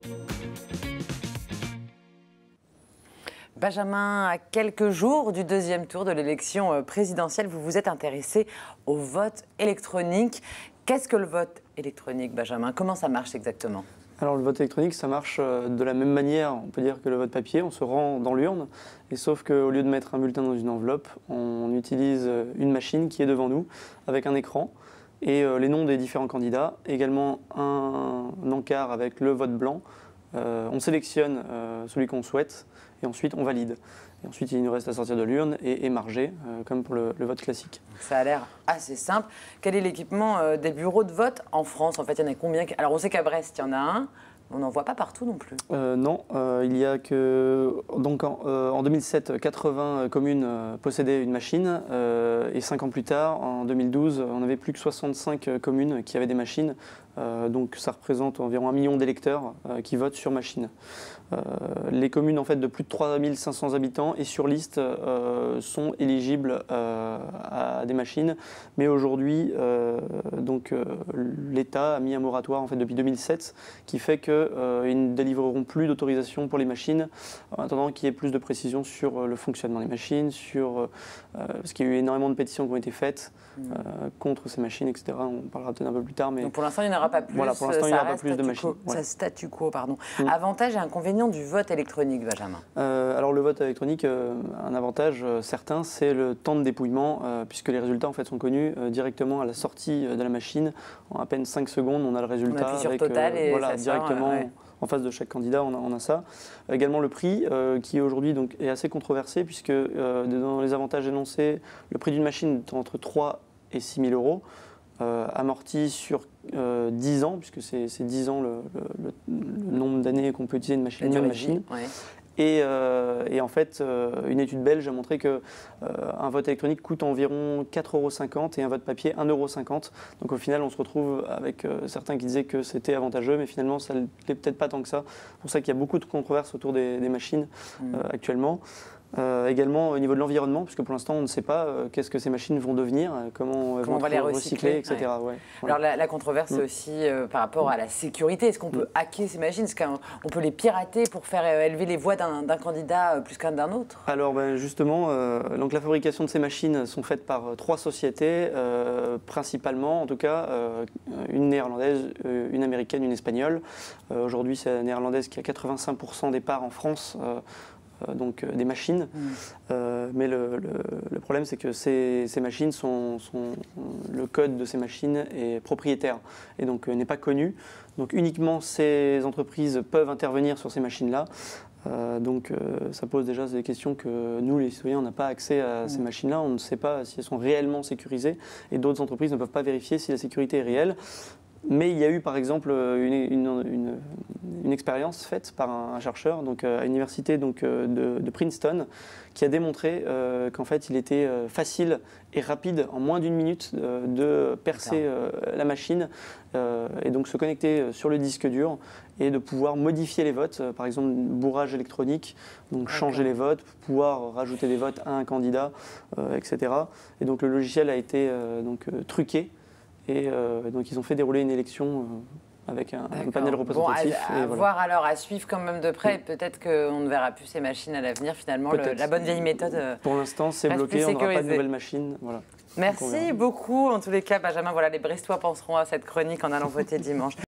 Benjamin, à quelques jours du deuxième tour de l'élection présidentielle, vous vous êtes intéressé au vote électronique. Qu'est-ce que le vote électronique, Benjamin? Comment ça marche exactement? Alors le vote électronique, ça marche de la même manière, on peut dire, que le vote papier. On se rend dans l'urne, et sauf qu'au lieu de mettre un bulletin dans une enveloppe, on utilise une machine qui est devant nous, avec un écran, et les noms des différents candidats, également un encart avec le vote blanc. On sélectionne celui qu'on souhaite, et ensuite on valide. Et ensuite, il nous reste à sortir de l'urne et marger, comme pour le vote classique. Ça a l'air assez simple. Quel est l'équipement des bureaux de vote en France? En fait, il y en a combien? Alors, on sait qu'à Brest, il y en a un. On n'en voit pas partout non plus. Non, il y a que... Donc en 2007, 80 communes possédaient une machine, et 5 ans plus tard, en 2012, on n'avait plus que 65 communes qui avaient des machines. Donc ça représente environ 1 million d'électeurs qui votent sur machine. Les communes en fait, de plus de 3500 habitants et sur liste sont éligibles à des machines. Mais aujourd'hui, l'État a mis un moratoire en fait, depuis 2007 qui fait qu'ils ne délivreront plus d'autorisation pour les machines en attendant qu'il y ait plus de précision sur le fonctionnement des machines, parce qu'il y a eu énormément de pétitions qui ont été faites contre ces machines, etc. On parlera peut-être un peu plus tard. Mais donc pour l'instant, il n'y en aura pas plus. Voilà, pour l'instant, il n'y aura pas plus de machines. Ça statu quo, pardon. Avantage et inconvénient du vote électronique, Benjamin? Alors le vote électronique, un avantage certain, c'est le temps de dépouillement, puisque les résultats en fait, sont connus directement à la sortie de la machine. En à peine 5 secondes, on a le résultat. On appuie sur avec, Total et voilà, ça directement sort, ouais. En face de chaque candidat, on a ça. Également le prix, qui aujourd'hui est assez controversé, puisque dans les avantages énoncés, le prix d'une machine est entre 3 et 6 000 euros. Amorti sur 10 ans, puisque c'est 10 ans le nombre d'années qu'on peut utiliser une machine. Ouais. Et en fait, une étude belge a montré qu'un vote électronique coûte environ 4,50 € et un vote papier 1,50 €. Donc au final, on se retrouve avec certains qui disaient que c'était avantageux, mais finalement, ça ne l'est peut-être pas tant que ça. C'est pour ça qu'il y a beaucoup de controverses autour des machines actuellement. Également au niveau de l'environnement, puisque pour l'instant on ne sait pas qu'est-ce que ces machines vont devenir, comment elles vont on va les recycler, etc. Ouais. Ouais, voilà. Alors la controverse c'est aussi par rapport à la sécurité. Est-ce qu'on peut hacker ces machines? Est-ce qu'on peut les pirater pour faire élever les voix d'un candidat plus qu'un d'un autre? Alors justement, donc la fabrication de ces machines sont faites par 3 sociétés, principalement en tout cas, une néerlandaise, une américaine, une espagnole. Aujourd'hui c'est la néerlandaise qui a 85% des parts en France. Donc des machines, mais le problème c'est que ces machines le code de ces machines est propriétaire et donc n'est pas connu. Donc uniquement ces entreprises peuvent intervenir sur ces machines-là. Donc ça pose déjà des questions que nous les citoyens on n'a pas accès à ces machines-là, on ne sait pas si elles sont réellement sécurisées et d'autres entreprises ne peuvent pas vérifier si la sécurité est réelle. Mais il y a eu par exemple une expérience faite par un chercheur donc, à l'université de Princeton qui a démontré qu'en fait il était facile et rapide en moins d'1 minute de percer la machine et donc se connecter sur le disque dur et de pouvoir modifier les votes, par exemple bourrage électronique, donc changer les votes, pouvoir rajouter des votes à un candidat, etc. Et donc le logiciel a été truqué. Et donc ils ont fait dérouler une élection avec un panel représentatif. Bon, voir alors, à suivre quand même de près. Peut-être qu'on ne verra plus ces machines à l'avenir. Finalement, la bonne vieille méthode. Pour l'instant, c'est bloqué. On n'aura pas de nouvelles machines. Voilà. Merci beaucoup. En tous les cas, Benjamin, voilà, les Brestois penseront à cette chronique en allant voter dimanche.